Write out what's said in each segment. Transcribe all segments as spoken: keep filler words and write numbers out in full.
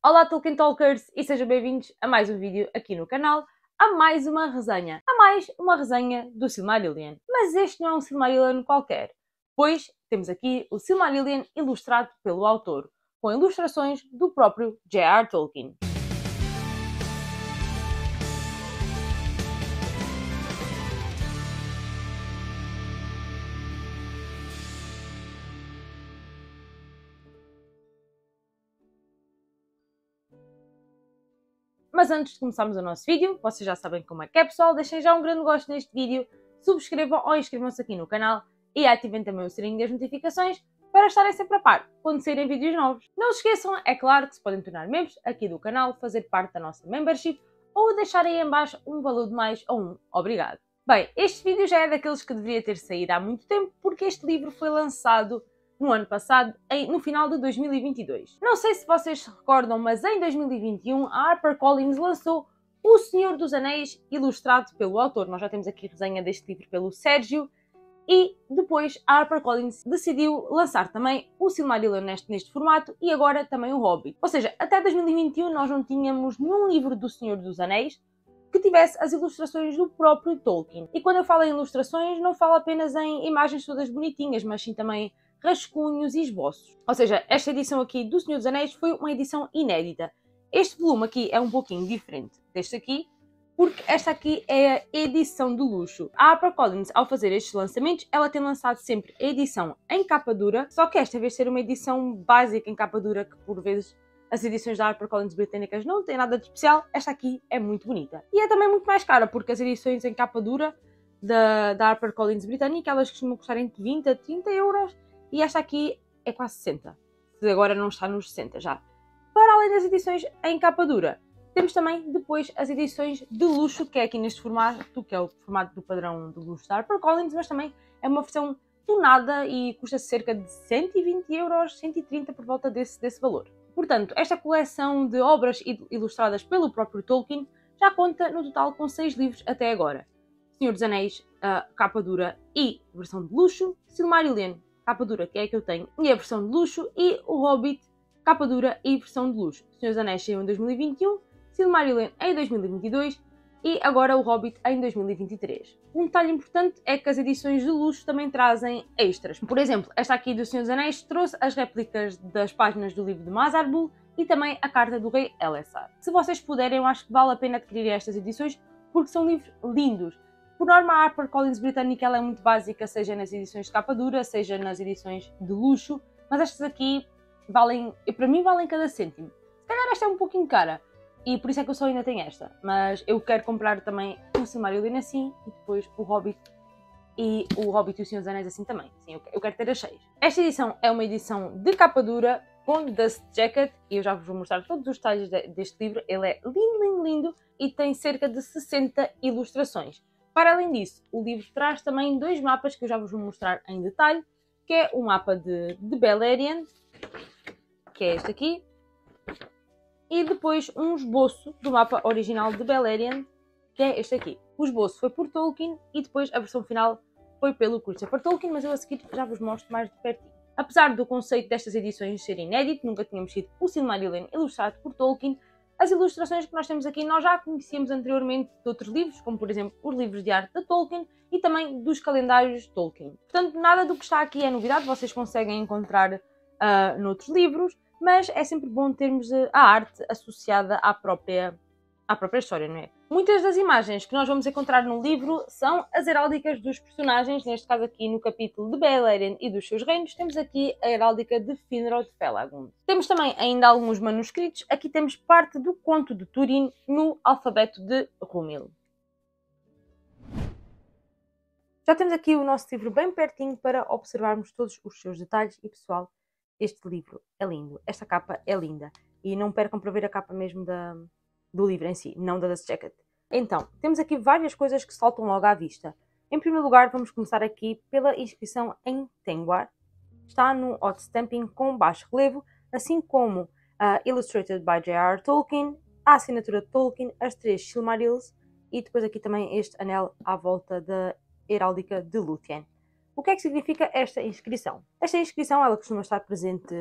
Olá Tolkien Talkers e sejam bem-vindos a mais um vídeo aqui no canal, a mais uma resenha, a mais uma resenha do Silmarillion. Mas este não é um Silmarillion qualquer, pois temos aqui o Silmarillion ilustrado pelo autor, com ilustrações do próprio J R Tolkien. Mas antes de começarmos o nosso vídeo, vocês já sabem como é que é, pessoal, deixem já um grande gosto neste vídeo, subscrevam ou inscrevam-se aqui no canal e ativem também o sininho das notificações para estarem sempre a par quando saírem vídeos novos. Não se esqueçam, é claro, que se podem tornar membros aqui do canal, fazer parte da nossa membership ou deixar aí em baixo um valor de mais ou um obrigado. Bem, este vídeo já é daqueles que deveria ter saído há muito tempo porque este livro foi lançado no ano passado, em, no final de dois mil e vinte e dois. Não sei se vocês se recordam, mas em dois mil e vinte e um a HarperCollins lançou O Senhor dos Anéis, ilustrado pelo autor. Nós já temos aqui resenha deste livro pelo Sérgio. E depois a HarperCollins decidiu lançar também o Silmarillion neste, neste formato e agora também o Hobbit. Ou seja, até dois mil e vinte e um nós não tínhamos nenhum livro do Senhor dos Anéis que tivesse as ilustrações do próprio Tolkien. E quando eu falo em ilustrações, não falo apenas em imagens todas bonitinhas, mas sim também rascunhos e esboços. Ou seja, esta edição aqui do Senhor dos Anéis foi uma edição inédita. Este volume aqui é um pouquinho diferente deste aqui, porque esta aqui é a edição de luxo. A HarperCollins, ao fazer estes lançamentos, ela tem lançado sempre a edição em capa dura, só que esta vez ser uma edição básica em capa dura, que por vezes as edições da HarperCollins britânicas não têm nada de especial, esta aqui é muito bonita. E é também muito mais cara, porque as edições em capa dura da, da HarperCollins britânica, elas costumam custar entre vinte a trinta euros, e esta aqui é quase sessenta, se agora não está nos sessenta já. Para além das edições em capa dura, temos também depois as edições de luxo, que é aqui neste formato, que é o formato do padrão de luxo da HarperCollins, mas também é uma versão tunada e custa cerca de cento e vinte euros, cento e trinta por volta desse, desse valor. Portanto, esta coleção de obras ilustradas pelo próprio Tolkien já conta no total com seis livros até agora. Senhor dos Anéis, a capa dura e versão de luxo, Silmarillion, capa dura, que é a que eu tenho, e a versão de luxo, e o Hobbit, capa dura e versão de luxo. O Senhor dos Anéis saiu em dois mil e vinte e um, Silmarillion em dois mil e vinte e dois e agora o Hobbit em dois mil e vinte e três. Um detalhe importante é que as edições de luxo também trazem extras. Por exemplo, esta aqui do Senhor dos Anéis trouxe as réplicas das páginas do livro de Mazarbul e também a carta do rei Elessar. Se vocês puderem, eu acho que vale a pena adquirir estas edições porque são livros lindos. Por norma, a HarperCollins britânica ela é muito básica, seja nas edições de capa dura, seja nas edições de luxo, mas estas aqui valem, para mim valem cada cêntimo. Se calhar esta é um pouquinho cara, e por isso é que eu só ainda tenho esta, mas eu quero comprar também o Silmarillion assim, e depois o Hobbit, e o Hobbit e o Senhor dos Anéis assim também. Sim, eu quero ter as seis. Esta edição é uma edição de capa dura, com dust jacket, e eu já vos vou mostrar todos os detalhes deste livro. Ele é lindo, lindo, lindo, e tem cerca de sessenta ilustrações. Para além disso, o livro traz também dois mapas que eu já vos vou mostrar em detalhe, que é o mapa de, de Beleriand, que é este aqui, e depois um esboço do mapa original de Beleriand, que é este aqui. O esboço foi por Tolkien e depois a versão final foi pelo Christopher Tolkien, mas eu a seguir já vos mostro mais de pertinho. Apesar do conceito destas edições ser inédito, nunca tínhamos tido o Silmarillion ilustrado por Tolkien, as ilustrações que nós temos aqui nós já conhecíamos anteriormente de outros livros, como por exemplo os livros de arte de Tolkien e também dos calendários de Tolkien. Portanto, nada do que está aqui é novidade, vocês conseguem encontrar uh, noutros livros, mas é sempre bom termos uh, a arte associada à própria, à própria história, não é? Muitas das imagens que nós vamos encontrar no livro são as heráldicas dos personagens, neste caso aqui no capítulo de Beleriand e dos seus reinos, temos aqui a heráldica de Finrod Felagund. Temos também ainda alguns manuscritos, aqui temos parte do conto de Túrin no alfabeto de Rúmil. Já temos aqui o nosso livro bem pertinho para observarmos todos os seus detalhes e pessoal, este livro é lindo, esta capa é linda e não percam para ver a capa mesmo da... do livro em si, não da Dust Jacket. Então, temos aqui várias coisas que saltam logo à vista. Em primeiro lugar, vamos começar aqui pela inscrição em Tengwar. Está no hot stamping com baixo relevo, assim como uh, Illustrated by J R Tolkien, a assinatura de Tolkien, as três Silmarils e depois aqui também este anel à volta da heráldica de Lúthien. O que é que significa esta inscrição? Esta inscrição ela costuma estar presente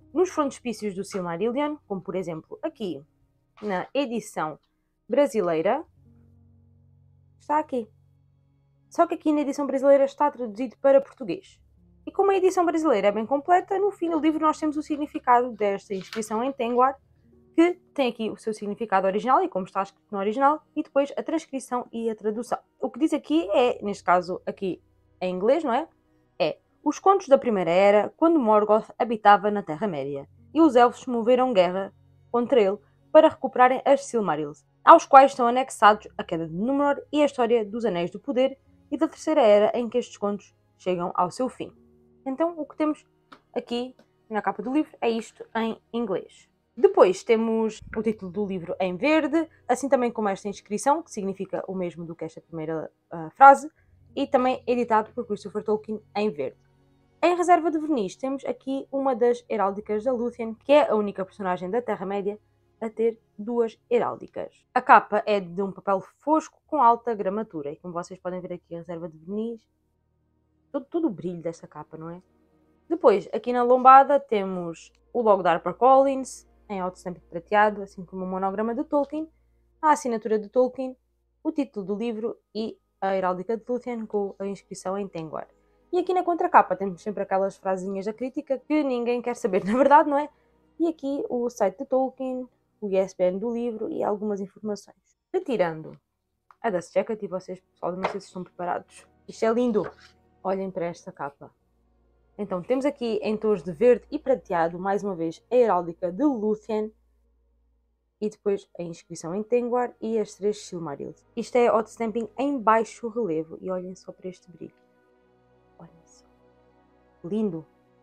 nos frontispícios do Silmarillion, como por exemplo aqui na edição brasileira, está aqui. Só que aqui na edição brasileira está traduzido para português. E como a edição brasileira é bem completa, no fim do livro nós temos o significado desta inscrição em Tengwar, que tem aqui o seu significado original e como está escrito no original, e depois a transcrição e a tradução. O que diz aqui é, neste caso aqui em inglês, não é? É os contos da Primeira Era, quando Morgoth habitava na Terra-média, e os elfos moveram guerra contra ele para recuperarem as Silmarils, aos quais estão anexados a Queda de Númenor e a história dos Anéis do Poder e da Terceira Era em que estes contos chegam ao seu fim. Então, o que temos aqui na capa do livro é isto em inglês. Depois temos o título do livro em verde, assim também como esta inscrição, que significa o mesmo do que esta primeira uh, frase, e também editado por Christopher Tolkien em verde. Em reserva de verniz temos aqui uma das heráldicas da Lúthien, que é a única personagem da Terra-média a ter duas heráldicas. A capa é de um papel fosco com alta gramatura, e como vocês podem ver aqui a reserva de verniz, todo, todo o brilho desta capa, não é? Depois, aqui na lombada temos o logo da HarperCollins, em autostampo prateado, assim como o monograma de Tolkien, a assinatura de Tolkien, o título do livro e a heráldica de Lúthien com a inscrição em Tengwar. E aqui na contracapa temos sempre aquelas frasinhas da crítica que ninguém quer saber, na verdade, não é? E aqui o site de Tolkien, o I S B N do livro e algumas informações. Retirando a Dust Jacket, e vocês, pessoal, não sei se estão preparados. Isto é lindo! Olhem para esta capa. Então, temos aqui em tons de verde e prateado, mais uma vez, a heráldica de Lúthien e depois a inscrição em Tengwar e as três Silmarils. Isto é hot stamping em baixo relevo e olhem só para este brilho. Olhem só. Lindo!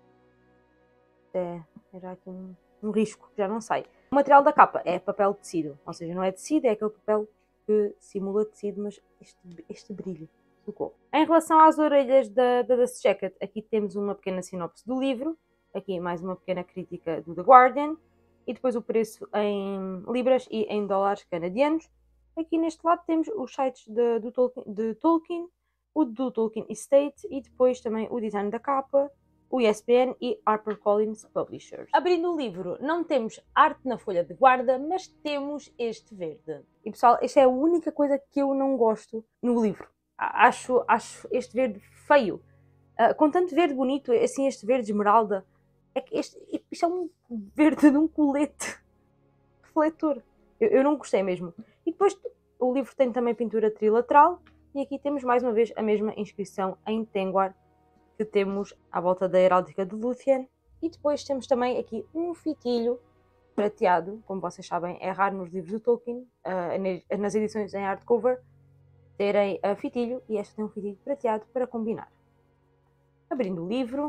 É, é já aqui um, um risco, já não sai. O material da capa é papel de tecido, ou seja, não é tecido, é aquele papel que simula tecido, mas este, este brilho. Em relação às orelhas da, da Dust Jacket, aqui temos uma pequena sinopse do livro, aqui mais uma pequena crítica do The Guardian, e depois o preço em libras e em dólares canadianos. Aqui neste lado temos os sites de, do Tolkien, de Tolkien, o do Tolkien Estate e depois também o design da capa, o I S B N e HarperCollins Publishers. Abrindo o livro, não temos arte na folha de guarda, mas temos este verde. E pessoal, esta é a única coisa que eu não gosto no livro. Acho, acho este verde feio. Uh, com tanto verde bonito, assim este verde esmeralda, é que este, isto é um verde de um colete refletor. Eu, eu não gostei mesmo. E depois o livro tem também pintura trilateral e aqui temos mais uma vez a mesma inscrição em Tengwar que temos à volta da heráldica de Lúthien. E depois temos também aqui um fitilho prateado, como vocês sabem é raro nos livros do Tolkien, uh, nas edições em hardcover, terem a fitilho e esta tem um fitilho prateado para combinar. Abrindo o livro,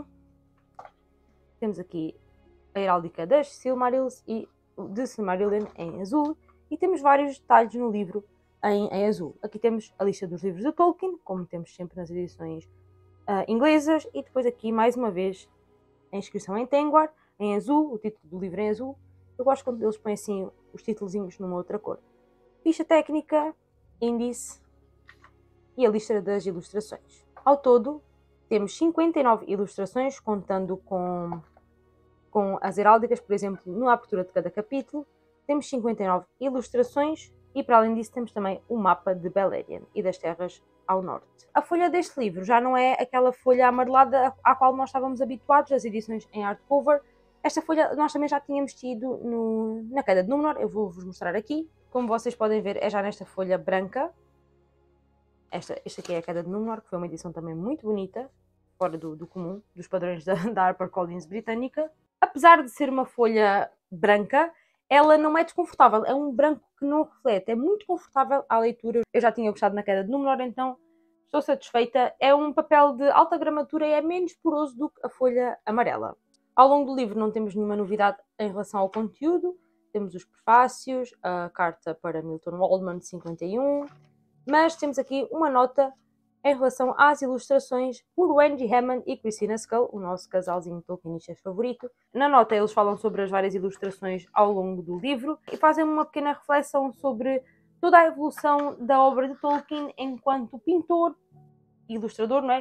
temos aqui a heráldica das Silmarils e de Silmarillion em azul e temos vários detalhes no livro em, em azul. Aqui temos a lista dos livros de Tolkien, como temos sempre nas edições uh, inglesas, e depois aqui mais uma vez a inscrição em Tengwar em azul, o título do livro em azul. Eu gosto quando eles põem assim os titulozinhos numa outra cor. Ficha técnica, índice e a lista das ilustrações. Ao todo, temos cinquenta e nove ilustrações, contando com, com as heráldicas, por exemplo, na abertura de cada capítulo. Temos cinquenta e nove ilustrações e, para além disso, temos também o mapa de Beleriand e das terras ao norte. A folha deste livro já não é aquela folha amarelada à qual nós estávamos habituados, as edições em hardcover. Esta folha nós também já tínhamos tido no, na Queda de Númenor, eu vou-vos mostrar aqui. Como vocês podem ver, é já nesta folha branca. Esta, esta aqui é a Queda de Númenor, que foi uma edição também muito bonita, fora do, do comum, dos padrões da, da HarperCollins britânica. Apesar de ser uma folha branca, ela não é desconfortável, é um branco que não reflete, é muito confortável à leitura. Eu já tinha gostado na Queda de Númenor, então estou satisfeita. É um papel de alta gramatura e é menos poroso do que a folha amarela. Ao longo do livro não temos nenhuma novidade em relação ao conteúdo. Temos os prefácios, a carta para Milton Waldman de cinquenta e um, mas temos aqui uma nota em relação às ilustrações por Wendy Hammond e Christina Scull, o nosso casalzinho tolkienistas favorito. Na nota eles falam sobre as várias ilustrações ao longo do livro e fazem uma pequena reflexão sobre toda a evolução da obra de Tolkien enquanto pintor e ilustrador, não é?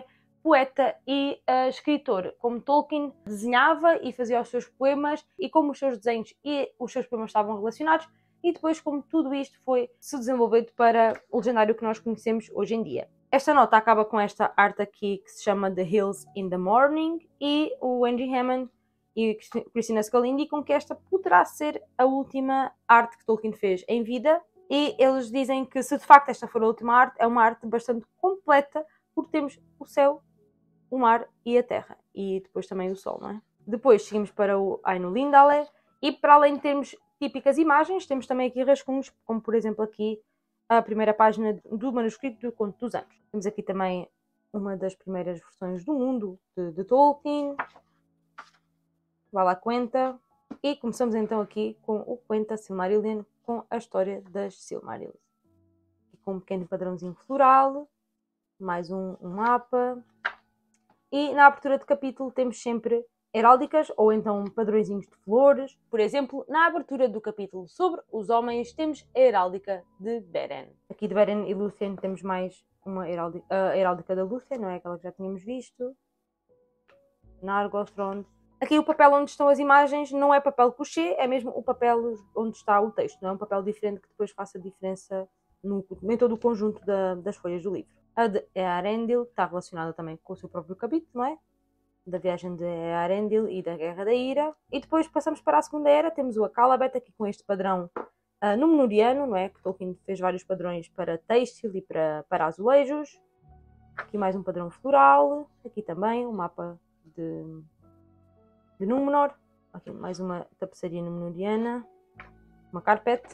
poeta e uh, escritor. Como Tolkien desenhava e fazia os seus poemas, e como os seus desenhos e os seus poemas estavam relacionados, e depois como tudo isto foi se desenvolvendo para o legendário que nós conhecemos hoje em dia. Esta nota acaba com esta arte aqui que se chama The Hills in the Morning, e o Henry Hammond e Christina Scully indicam que esta poderá ser a última arte que Tolkien fez em vida, e eles dizem que se de facto esta for a última arte, é uma arte bastante completa, porque temos o céu, o mar e a terra, e depois também o sol, não é? Depois seguimos para o Ainulindale, e para além de termos típicas imagens, temos também aqui rascunhos, como por exemplo aqui a primeira página do manuscrito do Conto dos Anos. Temos aqui também uma das primeiras versões do mundo de, de Tolkien, vá lá Quenta, e começamos então aqui com o Quenta Silmarillion, com a história das Silmarils. E com um pequeno padrãozinho floral, mais um, um mapa, e na abertura de capítulo temos sempre heráldicas ou então padrõezinhos de flores. Por exemplo, na abertura do capítulo sobre os homens temos a heráldica de Beren. Aqui de Beren e Lúthien temos mais uma heráldica, a heráldica da Lúthien, não é aquela que já tínhamos visto. Nargothrond. Aqui o papel onde estão as imagens não é papel couché, é mesmo o papel onde está o texto, não é um papel diferente que depois faça diferença no, em todo o conjunto da, das folhas do livro. A de Earendil está relacionada também com o seu próprio capítulo, não é? Da viagem de Earendil e da Guerra da Ira. E depois passamos para a Segunda Era, temos o Akallabeth aqui com este padrão uh, númenoriano, não é? Que Tolkien fez vários padrões para têxtil e para, para azulejos. Aqui mais um padrão floral, aqui também um mapa de, de Númenor. Aqui mais uma tapeçaria númenoriana, uma carpete.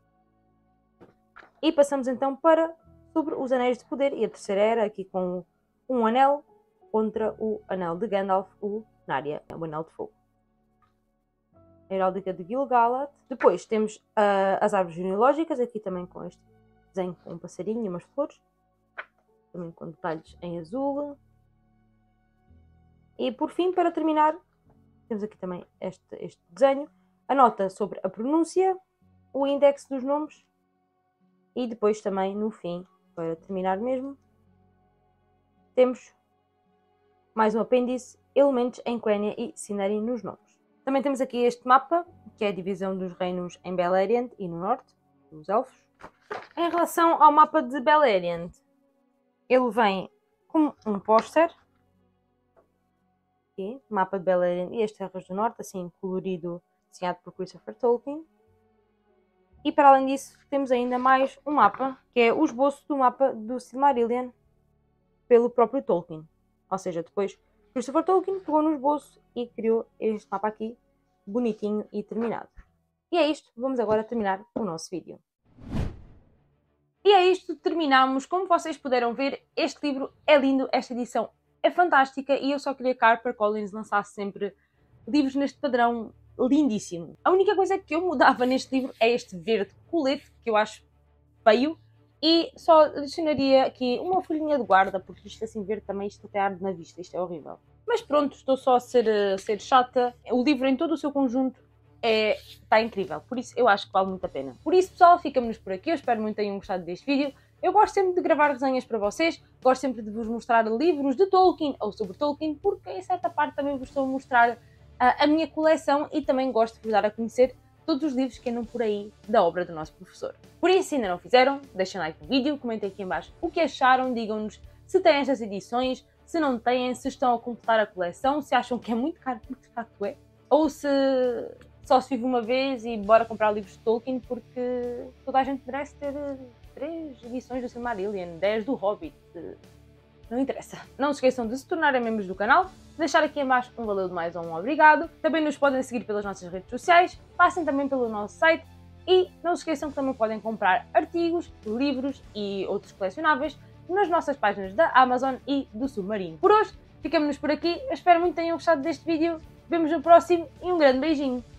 E passamos então para sobre os Anéis de Poder e a Terceira Era, aqui com um anel contra o anel de Gandalf, o Narya, o anel de fogo. A heráldica de Gil-galad. Depois temos uh, as árvores genealógicas, aqui também com este desenho com um passarinho e umas flores. Também com detalhes em azul. E por fim, para terminar, temos aqui também este, este desenho. A nota sobre a pronúncia, o índice dos nomes. E depois também, no fim, para terminar mesmo, temos mais um apêndice, elementos em Quenya e Sindarin nos nomes. Também temos aqui este mapa, que é a divisão dos reinos em Beleriand e no norte, dos elfos. Em relação ao mapa de Beleriand, ele vem como um póster. Aqui, mapa de Beleriand e as Terras do Norte, assim colorido, desenhado por Christopher Tolkien. E para além disso, temos ainda mais um mapa, que é o esboço do mapa do Silmarillion, pelo próprio Tolkien. Ou seja, depois Christopher Tolkien pegou no esboço e criou este mapa aqui, bonitinho e terminado. E é isto, vamos agora terminar o nosso vídeo. E é isto, terminamos. Como vocês puderam ver, este livro é lindo, esta edição é fantástica e eu só queria que a HarperCollins lançasse sempre livros neste padrão lindíssimo. A única coisa que eu mudava neste livro é este verde colete, que eu acho feio, e só adicionaria aqui uma folhinha de guarda, porque isto assim verde também, isto até arde na vista, isto é horrível. Mas pronto, estou só a ser, a ser chata. O livro em todo o seu conjunto é, está incrível, por isso eu acho que vale muito a pena. Por isso pessoal, ficamos por aqui, eu espero muito que tenham gostado deste vídeo. Eu gosto sempre de gravar resenhas para vocês, gosto sempre de vos mostrar livros de Tolkien ou sobre Tolkien, porque em certa parte também vos estou a mostrar a minha coleção e também gosto de vos dar a conhecer todos os livros que andam por aí da obra do nosso professor. Por isso, se ainda não fizeram, deixem like no vídeo, comentem aqui em baixo o que acharam, digam-nos se têm estas edições, se não têm, se estão a completar a coleção, se acham que é muito caro, porque de facto é, ou se só se vive uma vez e bora comprar livros de Tolkien, porque toda a gente merece ter três edições do Silmarillion, dez do Hobbit. Não interessa. Não se esqueçam de se tornarem membros do canal, deixar aqui em baixo um valeu de mais ou um obrigado. Também nos podem seguir pelas nossas redes sociais, passem também pelo nosso site e não se esqueçam que também podem comprar artigos, livros e outros colecionáveis nas nossas páginas da Amazon e do Submarino. Por hoje, ficamos por aqui. Eu espero muito que tenham gostado deste vídeo. Vemos no próximo e um grande beijinho.